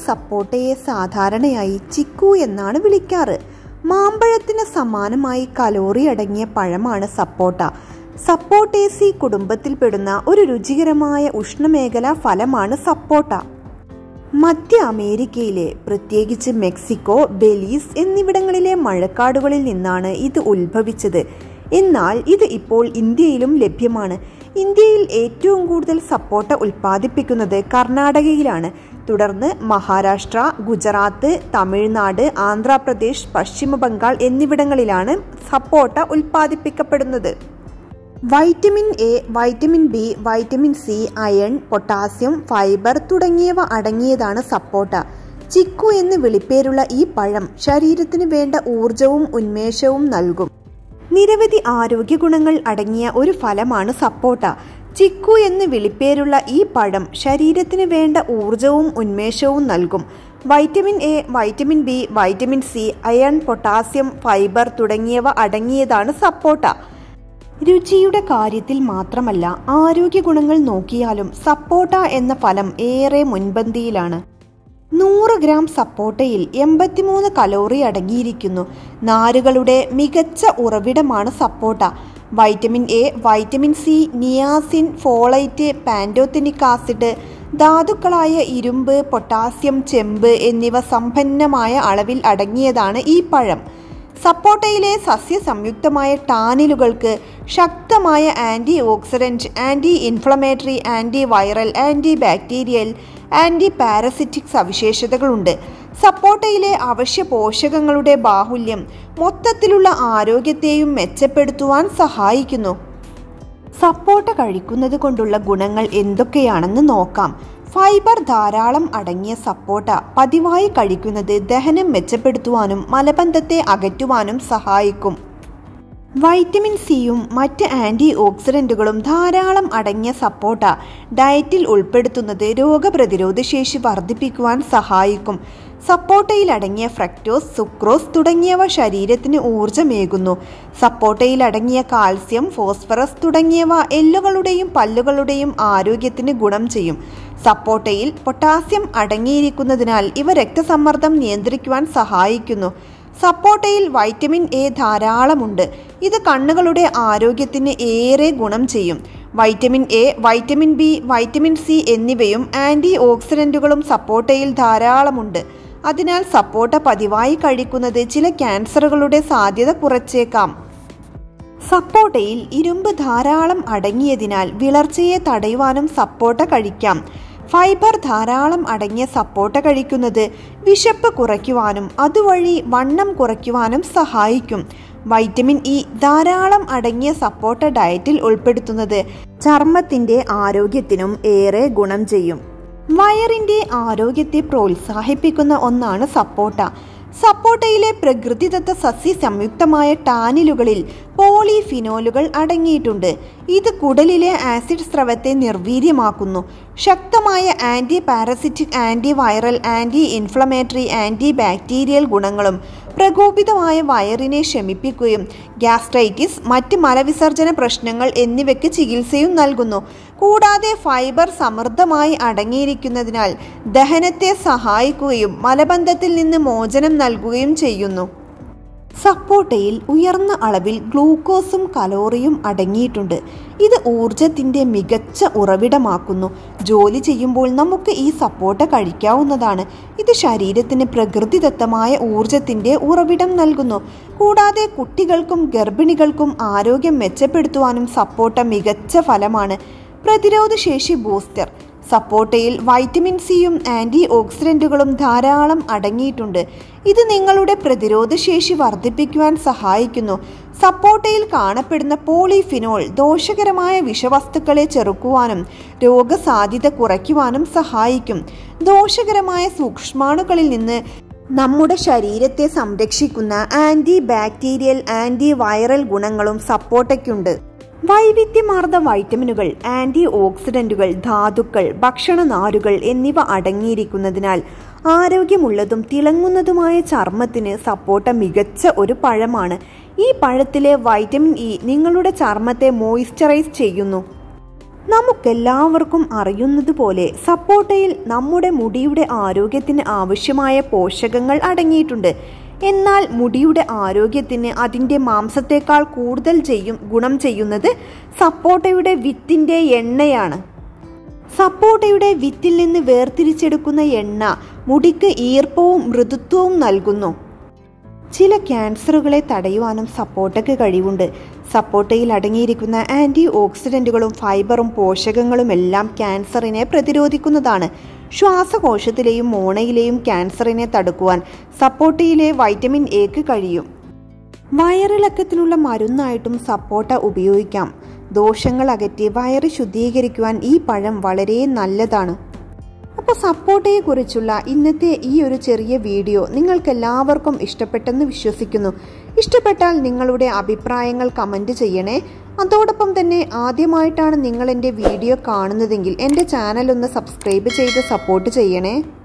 സപ്പോട്ടയെ സാധാരണയായി ചിക്കു എന്നാണ് വിളിക്കാറ്. മാമ്പഴത്തിന് സമാനമായി കലോറി അടങ്ങിയ പഴമാണ് സപ്പോട്ട. സപ്പോട്ടേസി കുടുംബത്തിൽപ്പെടുന്ന ഒരു രുചികരമായ ഉഷ്ണമേഖലാ ഫലമാണ് സപ്പോട്ട. മധ്യ അമേരിക്കയിലെ, പ്രത്യേകിച്ച് മെക്സിക്കോ, ബെലീസ് എന്നിവിടങ്ങളിലെ മഴക്കാടുകളിൽ നിന്നാണ് ഇത് ഉത്ഭവിച്ചത്. എന്നാൽ ഇത് ഇപ്പോൾ ഇന്ത്യയിലും ലഭ്യമാണ്. ഇന്ത്യയിൽ ഏറ്റവും കൂടുതൽ സപ്പോട്ട ഉൽപ്പാദിപ്പിക്കുന്നത് കർണാടകയിലാണ്. തുടർന്ന് മഹാരാഷ്ട്ര, ഗുജറാത്ത്, തമിഴ്നാട്, ആന്ധ്രാപ്രദേശ്, പശ്ചിമ ബംഗാൾ എന്നിവിടങ്ങളിലാണ് സപ്പോട്ട ഉൽപ്പാദിപ്പിക്കപ്പെടുന്നത്. Vitamin A, vitamin B, vitamin C, iron, potassium, fibre തുടങ്ങിയവ അടങ്ങിയതാണ് സപ്പോട്ട. ചിക്കു എന്ന് വിളിപ്പേരുള്ള ഈ പഴം ശരീരത്തിന് വേണ്ട ഊർജവും ഉന്മേഷവും നൽകും. നിരവധി ആരോഗ്യ ഗുണങ്ങൾ അടങ്ങിയ ഒരു ഫലമാണ് സപ്പോട്ട. ചിക്കു എന്ന് വിളിപ്പേരുള്ള ഈ പഴം ശരീരത്തിന് വേണ്ട ഊർജവും ഉന്മേഷവും നൽകും. Vitamin A, vitamin B, vitamin C, iron, potassium, fibre തുടങ്ങിയവ അടങ്ങിയതാണ് സപ്പോട്ട. രുചിയുടെ കാര്യത്തിൽ മാത്രമല്ല, ആരോഗ്യ ഗുണങ്ങൾ നോക്കിയാലും സപ്പോട്ട എന്ന ഫലം ഏറെ മുൻപന്തിയിലാണ്. 100 ഗ്രാം സപ്പോട്ടയിൽ 83 കലോറി അടങ്ങിയിരിക്കുന്നു. നാരുകളുടെ മികച്ച ഉറവിടമാണ് സപ്പോട്ട. Vitamin A, vitamin C, niacin, folate, pantothenic acid, ധാതുക്കളായ ഇരുമ്പ്, പൊട്ടാസ്യം, ചെമ്പ് എന്നിവ സമ്പന്നമായ അളവിൽ അടങ്ങിയതാണ് ഈ പഴം. സപ്പോട്ടയിലെ സസ്യസംയുക്തമായ ടാനിലുകൾക്ക് ശക്തമായ antioxidant, anti inflammatory, antiviral, antibacterial, antiparasitic സവിശേഷതകളുണ്ട്. സപ്പോട്ടയിലെ അവശ്യ പോഷകങ്ങളുടെ ബാഹുല്യം മൊത്തത്തിലുള്ള ആരോഗ്യത്തെയും മെച്ചപ്പെടുത്തുവാൻ സഹായിക്കുന്നു. സപ്പോട്ട കഴിക്കുന്നത് കൊണ്ടുള്ള ഗുണങ്ങൾ എന്തൊക്കെയാണെന്ന് നോക്കാം. ഫൈബർ ധാരാളം അടങ്ങിയ സപ്പോട്ട പതിവായി കഴിക്കുന്നത് ദഹനം മെച്ചപ്പെടുത്തുവാനും മലബന്ധത്തെ അകറ്റുവാനും സഹായിക്കും. വൈറ്റമിൻ സിയും മറ്റ് ആൻറ്റി ഓക്സിഡന്റുകളും ധാരാളം അടങ്ങിയ സപ്പോട്ട ഡയറ്റിൽ ഉൾപ്പെടുത്തുന്നത് രോഗപ്രതിരോധ ശേഷി വർദ്ധിപ്പിക്കുവാൻ സഹായിക്കും. സപ്പോട്ടയിൽ അടങ്ങിയ ഫ്രക്ടോസ്, സുക്രോസ് തുടങ്ങിയവ ശരീരത്തിന് ഊർജ്ജമേകുന്നു. സപ്പോട്ടയിൽ അടങ്ങിയ കാൽസ്യം, ഫോസ്ഫറസ് തുടങ്ങിയവ എല്ലുകളുടെയും പല്ലുകളുടെയും ആരോഗ്യത്തിന് ഗുണം ചെയ്യും. സപ്പോട്ടയിൽ പൊട്ടാസ്യം അടങ്ങിയിരിക്കുന്നതിനാൽ ഇവ രക്തസമ്മർദ്ദം നിയന്ത്രിക്കുവാൻ സഹായിക്കുന്നു. സപ്പോട്ടയിൽ വൈറ്റമിൻ എ ധാരാളമുണ്ട്. ഇത് കണ്ണുകളുടെ ആരോഗ്യത്തിന് ഏറെ ഗുണം ചെയ്യും. Vitamin A, vitamin B, vitamin C എന്നിവയും ആൻറ്റി ഓക്സിഡന്റുകളും സപ്പോട്ടയിൽ ധാരാളമുണ്ട്. അതിനാൽ സപ്പോട്ട പതിവായി കഴിക്കുന്നത് ചില ക്യാൻസറുകളുടെ സാധ്യത കുറച്ചേക്കാം. സപ്പോട്ടയിൽ ഇരുമ്പ് ധാരാളം അടങ്ങിയതിനാൽ വിളർച്ചയെ തടയുവാനും സപ്പോട്ട കഴിക്കാം. ഫൈബർ ധാരാളം അടങ്ങിയ സപ്പോട്ട കഴിക്കുന്നത് വിശപ്പ് കുറയ്ക്കുവാനും അതുവഴി വണ്ണം കുറയ്ക്കുവാനും സഹായിക്കും. വൈറ്റമിൻ ഇ ധാരാളം അടങ്ങിയ സപ്പോട്ട ഡയറ്റിൽ ഉൾപ്പെടുത്തുന്നത് ചർമ്മത്തിന്റെ ആരോഗ്യത്തിനും ഏറെ ഗുണം ചെയ്യും. വയറിന്റെ ആരോഗ്യത്തെ പ്രോത്സാഹിപ്പിക്കുന്ന ഒന്നാണ് സപ്പോട്ട. സപ്പോട്ടയിലെ പ്രകൃതിദത്ത സസ്യ സംയുക്തമായ ടാനിലുകളിൽ പോളിഫിനോലുകൾ അടങ്ങിയിട്ടുണ്ട്. ഇത് കുടലിലെ ആസിഡ് സ്രവത്തെ നിർവീര്യമാക്കുന്നു. ശക്തമായ antiparasitic, antiviral, anti inflammatory, antibacterial ഗുണങ്ങളും പ്രകോപിതമായ വയറിനെ ശമിപ്പിക്കുകയും ഗ്യാസ്ട്രൈറ്റിസ്, മറ്റ് മലവിസർജന പ്രശ്നങ്ങൾ എന്നിവയ്ക്ക് ചികിത്സയും നൽകുന്നു. കൂടാതെ ഫൈബർ സമൃദ്ധമായി അടങ്ങിയിരിക്കുന്നതിനാൽ ദഹനത്തെ സഹായിക്കുകയും മലബന്ധത്തിൽ നിന്ന് മോചനം നൽകുകയും ചെയ്യുന്നു. സപ്പോട്ടയിൽ ഉയർന്ന അളവിൽ ഗ്ലൂക്കോസും കലോറിയും അടങ്ങിയിട്ടുണ്ട്. ഇത് ഊർജത്തിന്റെ മികച്ച ഉറവിടമാക്കുന്നു. ജോലി ചെയ്യുമ്പോൾ നമുക്ക് ഈ സപ്പോട്ട കഴിക്കാവുന്നതാണ്. ഇത് ശരീരത്തിന് പ്രകൃതിദത്തമായ ഊർജത്തിന്റെ ഉറവിടം നൽകുന്നു. കൂടാതെ കുട്ടികൾക്കും ഗർഭിണികൾക്കും ആരോഗ്യം മെച്ചപ്പെടുത്തുവാനും സപ്പോട്ട മികച്ച ഫലമാണ്. പ്രതിരോധശേഷി ബൂസ്റ്റർ. സപ്പോട്ടയിൽ വൈറ്റമിൻ സിയും ആൻറ്റി ഓക്സിഡന്റുകളും ധാരാളം അടങ്ങിയിട്ടുണ്ട്. ഇത് നിങ്ങളുടെ പ്രതിരോധശേഷി വർദ്ധിപ്പിക്കുവാൻ സഹായിക്കുന്നു. സപ്പോട്ടയിൽ കാണപ്പെടുന്ന പോളിഫിനോൾ ദോഷകരമായ വിഷവസ്തുക്കളെ ചെറുക്കുവാനും രോഗസാധ്യത കുറയ്ക്കുവാനും സഹായിക്കും. ദോഷകരമായ സൂക്ഷ്മാണുക്കളിൽ നിന്ന് നമ്മുടെ ശരീരത്തെ സംരക്ഷിക്കുന്ന ആൻറ്റി ബാക്ടീരിയൽ, ആൻറ്റി വൈറൽ ഗുണങ്ങളും സപ്പോട്ടയ്ക്കുണ്ട്. വൈവിധ്യമാർന്ന വൈറ്റമിനുകൾ, ആൻറ്റി ഓക്സിഡന്റുകൾ, ധാതുക്കൾ, ഭക്ഷണനാരുകൾ എന്നിവ അടങ്ങിയിരിക്കുന്നതിനാൽ ആരോഗ്യമുള്ളതും തിളങ്ങുന്നതുമായ ചർമ്മത്തിന് സപ്പോട്ട മികച്ച ഒരു പഴമാണ്. ഈ പഴത്തിലെ വൈറ്റമിൻ ഇ നിങ്ങളുടെ ചർമ്മത്തെ മോയ്സ്ചറൈസ് ചെയ്യുന്നു. നമുക്കെല്ലാവർക്കും അറിയുന്നതുപോലെ സപ്പോട്ടയിൽ നമ്മുടെ മുടിയുടെ ആരോഗ്യത്തിന് ആവശ്യമായ പോഷകങ്ങൾ അടങ്ങിയിട്ടുണ്ട്. എന്നാൽ മുടിയുടെ ആരോഗ്യത്തിന് അതിൻ്റെ മാംസത്തേക്കാൾ കൂടുതൽ ഗുണം ചെയ്യുന്നത് സപ്പോട്ടയുടെ വിത്തിൻ്റെ എണ്ണയാണ്. സപ്പോട്ടയുടെ വിത്തിൽ നിന്ന് വേർതിരിച്ചെടുക്കുന്ന എണ്ണ മുടിക്ക് ഈർപ്പവും മൃദുത്വവും നൽകുന്നു. ചില ക്യാൻസറുകളെ തടയുവാനും സപ്പോട്ടയ്ക്ക് കഴിവുണ്ട്. സപ്പോട്ടയിൽ അടങ്ങിയിരിക്കുന്ന ആൻറ്റി ഓക്സിഡൻറ്റുകളും ഫൈബറും പോഷകങ്ങളും എല്ലാം ക്യാൻസറിനെ പ്രതിരോധിക്കുന്നതാണ്. ശ്വാസകോശത്തിലെയും മോണയിലെയും ക്യാൻസറിനെ തടുക്കുവാൻ സപ്പോട്ടയിലെ വൈറ്റമിൻ എക്ക് കഴിയും. വയറിളക്കത്തിനുള്ള മരുന്നായിട്ടും സപ്പോട്ട ഉപയോഗിക്കാം. ദോഷങ്ങൾ അകറ്റി വയറ് ശുദ്ധീകരിക്കുവാൻ ഈ പഴം വളരെ നല്ലതാണ്. അപ്പോൾ സപ്പോട്ടയെക്കുറിച്ചുള്ള ഇന്നത്തെ ഈ ഒരു ചെറിയ വീഡിയോ നിങ്ങൾക്കെല്ലാവർക്കും ഇഷ്ടപ്പെട്ടെന്ന് വിശ്വസിക്കുന്നു. ഇഷ്ടപ്പെട്ടാൽ നിങ്ങളുടെ അഭിപ്രായങ്ങൾ കമൻറ്റ് ചെയ്യണേ. അതോടൊപ്പം തന്നെ ആദ്യമായിട്ടാണ് നിങ്ങൾ എൻ്റെ വീഡിയോ കാണുന്നതെങ്കിൽ എൻ്റെ ചാനൽ ഒന്ന് സബ്സ്ക്രൈബ് ചെയ്ത് സപ്പോർട്ട് ചെയ്യണേ.